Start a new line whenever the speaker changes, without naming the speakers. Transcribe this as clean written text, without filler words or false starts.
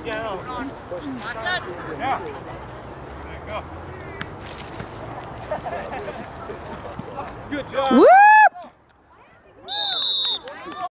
Yeah, no.
Watson.
Yeah. There you go. Good job.
Woo!